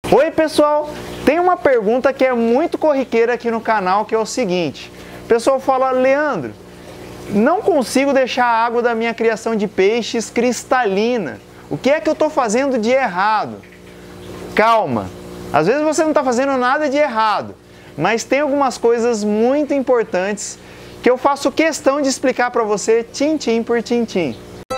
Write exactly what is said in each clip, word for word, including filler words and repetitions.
Oi pessoal, tem uma pergunta que é muito corriqueira aqui no canal, que é o seguinte. O pessoal fala: Leandro, não consigo deixar a água da minha criação de peixes cristalina. O que é que eu estou fazendo de errado? Calma, às vezes você não está fazendo nada de errado, mas tem algumas coisas muito importantes que eu faço questão de explicar para você tintim por tintim.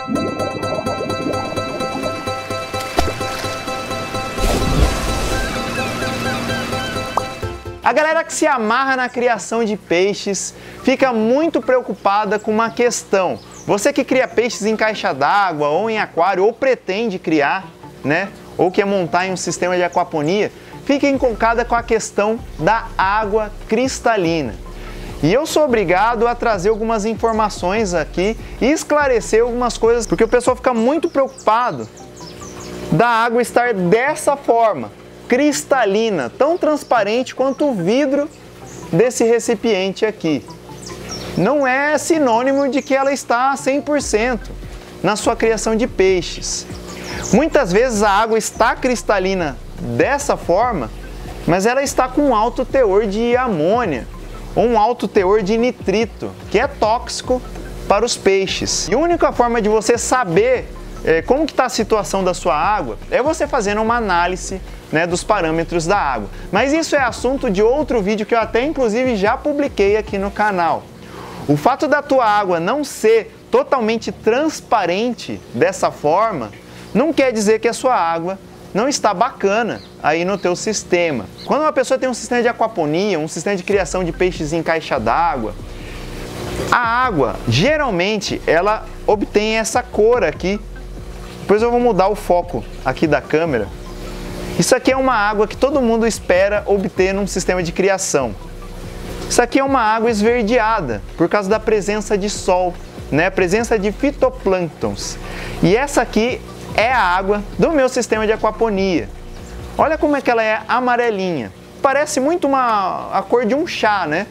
A galera que se amarra na criação de peixes fica muito preocupada com uma questão. Você que cria peixes em caixa d'água ou em aquário, ou pretende criar, né? Ou quer montar em um sistema de aquaponia, fica encucada com a questão da água cristalina. E eu sou obrigado a trazer algumas informações aqui e esclarecer algumas coisas, porque o pessoal fica muito preocupado da água estar dessa forma, cristalina, tão transparente quanto o vidro desse recipiente aqui. Não é sinônimo de que ela está cem por cento na sua criação de peixes. Muitas vezes a água está cristalina dessa forma, mas ela está com um alto teor de amônia ou um alto teor de nitrito, que é tóxico para os peixes. E a única forma de você saber é, como que está a situação da sua água é você fazendo uma análise, né, dos parâmetros da água. Mas isso é assunto de outro vídeo que eu até inclusive já publiquei aqui no canal. O fato da tua água não ser totalmente transparente dessa forma não quer dizer que a sua água não está bacana aí no teu sistema. Quando uma pessoa tem um sistema de aquaponia, um sistema de criação de peixes em caixa d'água, a água geralmente ela obtém essa cor aqui. Depois eu vou mudar o foco aqui da câmera. Isso aqui é uma água que todo mundo espera obter num sistema de criação. Isso aqui é uma água esverdeada por causa da presença de sol, né? A presença de fitoplânctons. E essa aqui é a água do meu sistema de aquaponia. Olha como é que ela é amarelinha. Parece muito uma, a cor de um chá, né?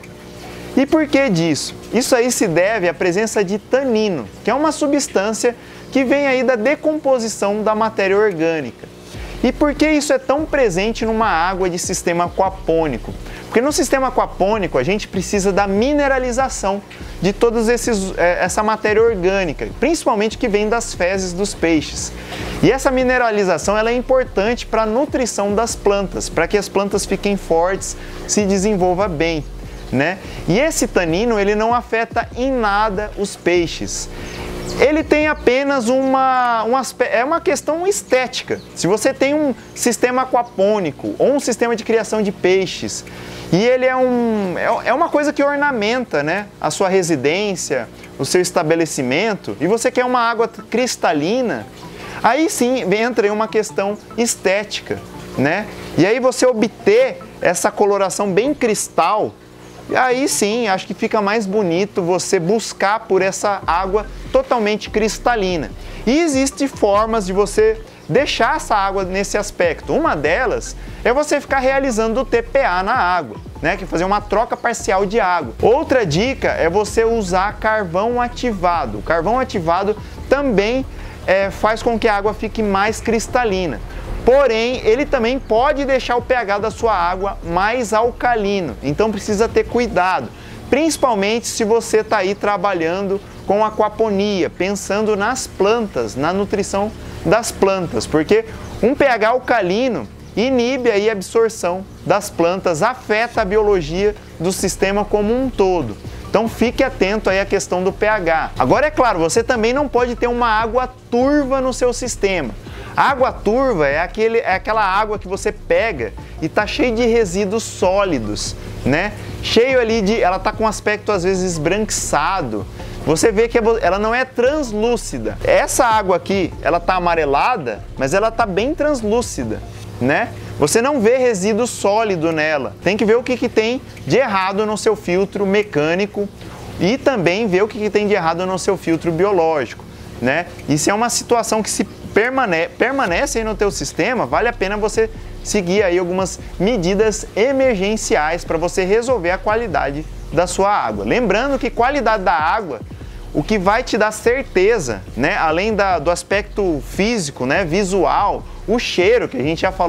E por que disso? Isso aí se deve à presença de tanino, que é uma substância que vem aí da decomposição da matéria orgânica. E por que isso é tão presente numa água de sistema aquapônico? Porque no sistema aquapônico a gente precisa da mineralização de toda essa matéria orgânica, principalmente que vem das fezes dos peixes. E essa mineralização ela é importante para a nutrição das plantas, para que as plantas fiquem fortes, se desenvolvam bem, né? E esse tanino ele não afeta em nada os peixes. Ele tem apenas uma, um aspecto, é uma questão estética. Se você tem um sistema aquapônico ou um sistema de criação de peixes e ele é, um, é uma coisa que ornamenta, né, a sua residência, o seu estabelecimento, e você quer uma água cristalina, aí sim entra em uma questão estética, né? E aí você obter essa coloração bem cristal, e aí sim, acho que fica mais bonito você buscar por essa água totalmente cristalina. E existem formas de você deixar essa água nesse aspecto. Uma delas é você ficar realizando o T P A na água, né? Que é fazer uma troca parcial de água. Outra dica é você usar carvão ativado. O carvão ativado também é, faz com que a água fique mais cristalina. Porém, ele também pode deixar o pH da sua água mais alcalino, então precisa ter cuidado, principalmente se você está aí trabalhando com aquaponia, pensando nas plantas, na nutrição das plantas, porque um pH alcalino inibe aí a absorção das plantas, afeta a biologia do sistema como um todo. Então fique atento aí à questão do pH. Agora é claro, você também não pode ter uma água turva no seu sistema. Água turva é, aquele, é aquela água que você pega e está cheio de resíduos sólidos, né? Cheio ali de... ela está com um aspecto às vezes esbranquiçado. Você vê que ela não é translúcida. Essa água aqui, ela está amarelada, mas ela está bem translúcida, né? Você não vê resíduo sólido nela. Tem que ver o que, que tem de errado no seu filtro mecânico e também ver o que, que tem de errado no seu filtro biológico, né? Isso é uma situação que se permane permanece aí no teu sistema, vale a pena você seguir aí algumas medidas emergenciais para você resolver a qualidade da sua água. Lembrando que qualidade da água, o que vai te dar certeza, né, além da, do aspecto físico, né, visual, o cheiro, que a gente já falou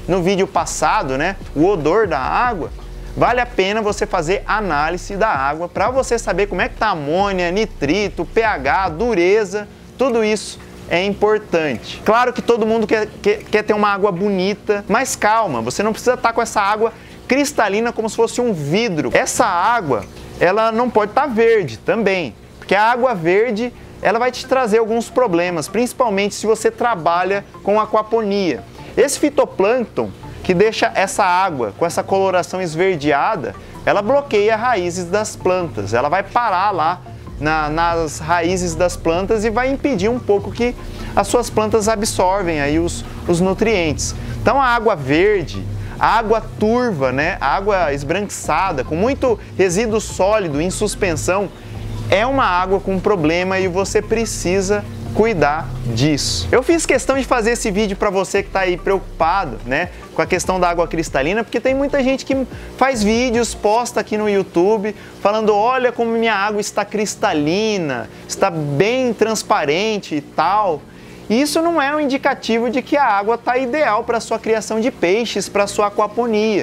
no vídeo passado, né, o odor da água, vale a pena você fazer análise da água para você saber como é que está a amônia, nitrito, pH, dureza, tudo isso é importante. Claro que todo mundo quer, quer, quer ter uma água bonita, mas calma, você não precisa estar com essa água cristalina como se fosse um vidro. Essa água, ela não pode estar verde também, porque a água verde, ela vai te trazer alguns problemas, principalmente se você trabalha com aquaponia. Esse fitoplâncton, que deixa essa água com essa coloração esverdeada, ela bloqueia raízes das plantas, ela vai parar lá na, nas raízes das plantas e vai impedir um pouco que as suas plantas absorvem aí os, os nutrientes. Então a água verde, a água turva, né, a água esbranquiçada, com muito resíduo sólido em suspensão, é uma água com problema e você precisa cuidar disso. Eu fiz questão de fazer esse vídeo para você que está aí preocupado, né, com a questão da água cristalina, porque tem muita gente que faz vídeos, posta aqui no YouTube, falando, olha como minha água está cristalina, está bem transparente e tal. E isso não é um indicativo de que a água está ideal para a sua criação de peixes, para a sua aquaponia.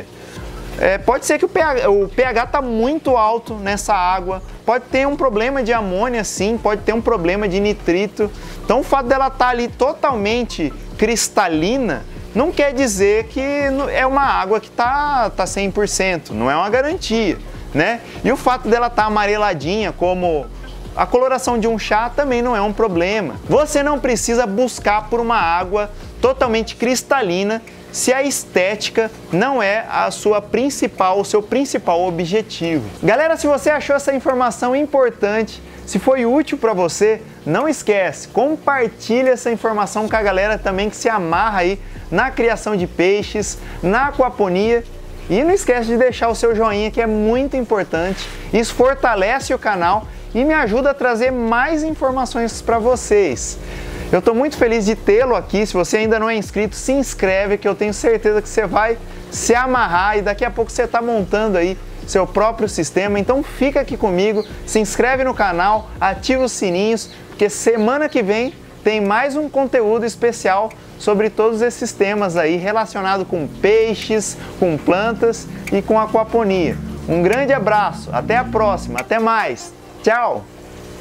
É, pode ser que o pH, o pH está muito alto nessa água, pode ter um problema de amônia sim, pode ter um problema de nitrito. Então o fato dela estar ali totalmente cristalina não quer dizer que é uma água que está tá cem por cento, não é uma garantia, né? E o fato dela estar amareladinha, como a coloração de um chá, também não é um problema. Você não precisa buscar por uma água totalmente cristalina se a estética não é a sua principal, o seu principal objetivo. Galera, se você achou essa informação importante, se foi útil para você, não esquece, compartilha essa informação com a galera também que se amarra aí na criação de peixes, na aquaponia. E não esquece de deixar o seu joinha, que é muito importante. Isso fortalece o canal e me ajuda a trazer mais informações para vocês. Eu estou muito feliz de tê-lo aqui. Se você ainda não é inscrito, se inscreve, que eu tenho certeza que você vai se amarrar e daqui a pouco você está montando aí seu próprio sistema. Então fica aqui comigo, se inscreve no canal, ativa os sininhos, porque semana que vem tem mais um conteúdo especial sobre todos esses temas aí relacionados com peixes, com plantas e com aquaponia. Um grande abraço, até a próxima, até mais, tchau!